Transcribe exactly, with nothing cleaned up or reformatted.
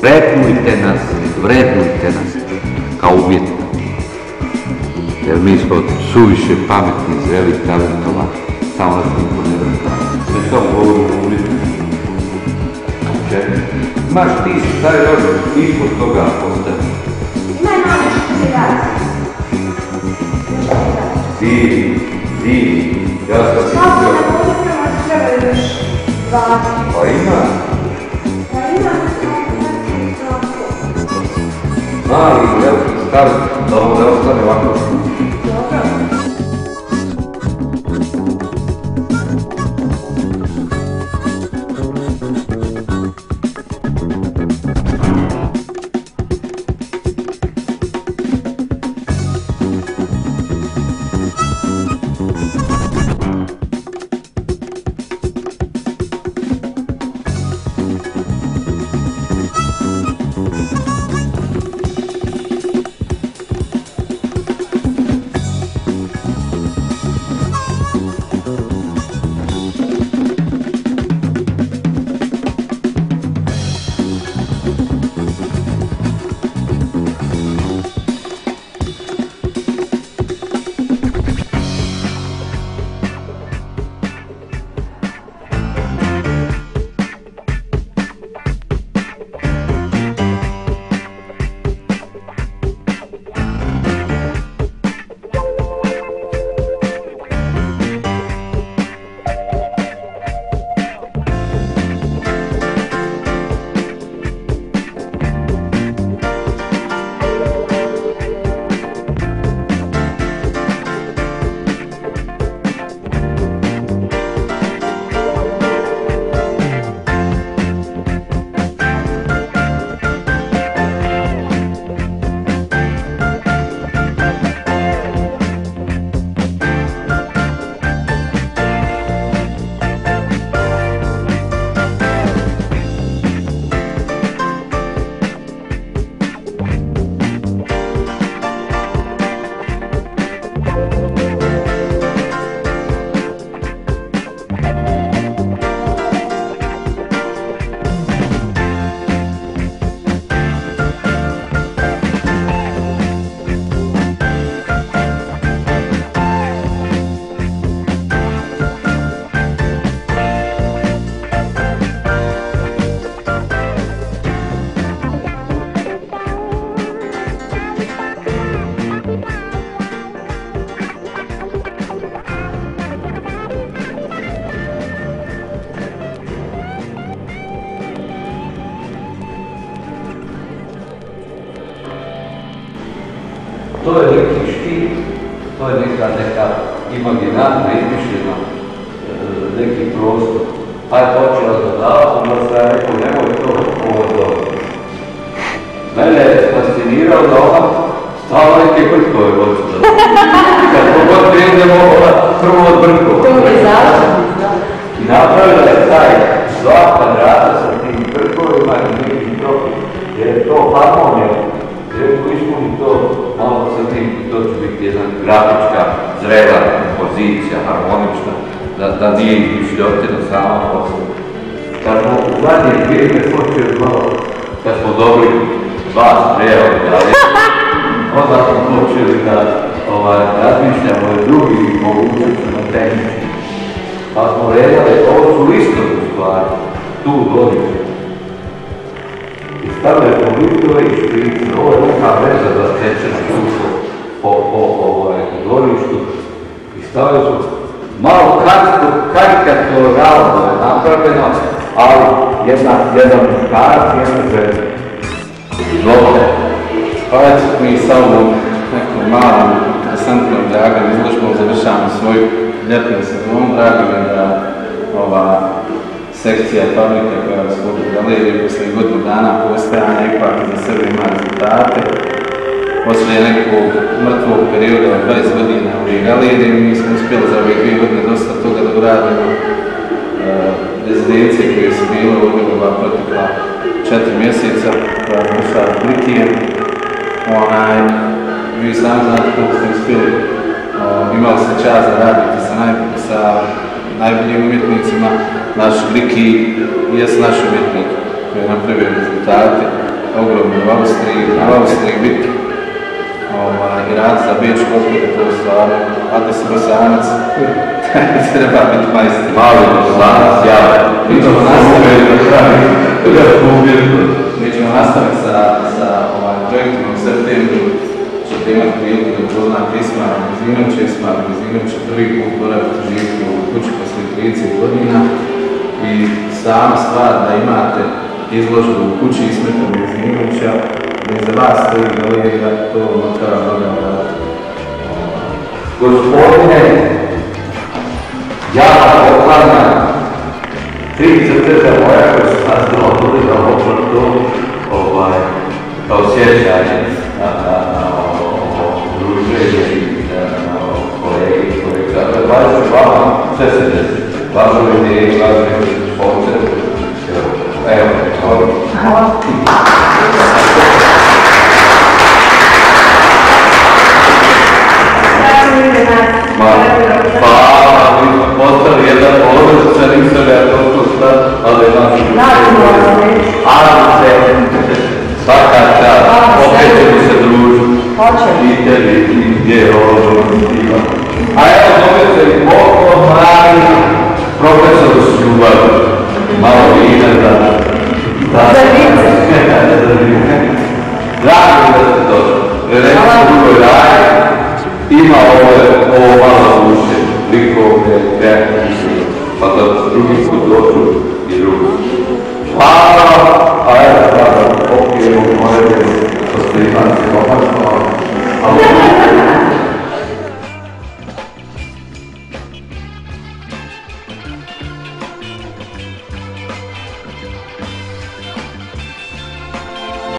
vrednujte nas, vrednujte nas kao umjetnika. Jer mi smo suviše pametni, zreli, talentovani, samo nas niko ne razgleda. Sve to govorimo o umjetniku. Imaš ti taj rođen, ispod toga postavi. Ima i malo nešto ti radi. Divni, divni. Ja sam ti Kako na policama treba još dva? Pa ima. Pa ima. Mali, veliki, stari, da ovo ne ostane ovako. Dobro. To je neki štit, to je neka, neka imaginarna, izmišljena, neki prostor. Aj počela da dava, onda sam ja rekao, nemoj to ovo dobro. Mene je fascinirao da ona stala neke brkove hoće da dava. Kad pogod krenemo, ona prvo od brkova. To je završeno. I napravila je taj dva kvadrata sa tim brkovima i nekim trofim, jer je to harmonija. Ako ispuni to malo crnim, to će biti jedna grafička, zrela kompozicija, harmonična, da, da nije izmišljotina sama posle. Kad smo u zadnje vrijeme počeli malo, kad smo dobili dva strela i dalje, onda smo počeli da ovaj, razmišljamo o drugim mogućnostima tehnički. Pa smo redali, ovo su listovi u stvari, tu doliče. I stavljaju po listove i šprice, ovo je neka veza zatečena tu po, po, po dvorištu. I stavljaju su malo karikaturalno je napravljeno, ali jedna, jedan muškarac i jedna žena. Izvolite. Pa eto, mi sa ovom nekom malom, interesantnom dragom izložbom završavamo svoju ljetnu sezonu. Drago mi je da ova sekcija fabrika koja je u svoju galeriju posle godinu dana postojanja ipak za sebe ima rezultate. Posle nekog mrtvog perioda od dvadeset godina u galeriji mi smo uspjeli za ove dvije godine dosta toga da uradimo. Rezidencije koje su bile ovdje ova protekla četiri mjeseca koja je došla u Britijem. Onaj, vi sami znate kako ste uspjeli. Imali ste čast da radite sa, naj, sa najboljim umjetnicima. Naš Briki jesu naš umjetnik koji je napravio rezultate. ogromno u Austriji, u Austriji biti ovaj, i rad za bečku opet, to je stvarno, a da si bosanac, treba biti majstor. Mali bosanac, ja, Mi ćemo nastaviti, uvjeriti. mi ćemo nastaviti sa, sa ovaj, projektom u septembru, ćete imati priliku da upoznate Ismara Mezinovića. Ismara Mezinović je prvi put boraviti živjeti u kući posle trideset godina i sama stvar da imate izložbu u kući Ismeta Mezinovića, da iza vas stoji galerija, to motara mnoga vrata. Gospodine, ja vam poklanjam tri crteža moja koje su nastalo tudi na oprotu, ovaj, kao sjećanje na, na, na druženje i na kolegi, kolega. Važno vama sve se desi. Važno ideje, važno koncept. Evo, hvala. Hvala. Hvala, mi smo postali jedan odnos, sad nisam ja toliko stat, ali naši ali se, svaka čast, opet ćemo se družiti, i tebi, i gdje ovo ima. A evo, dobio se i poklon Marina, profesoru s ljubavi, malo vina da... Za vice. Za vice. Drago da ste došli, reći drugoj raji, ima ovo malo ušte, likovne, kreativne, pa da drugi put dođu i drugi. Hvala, a evo sada pokrijemo moje, što ste imali, opasno, ali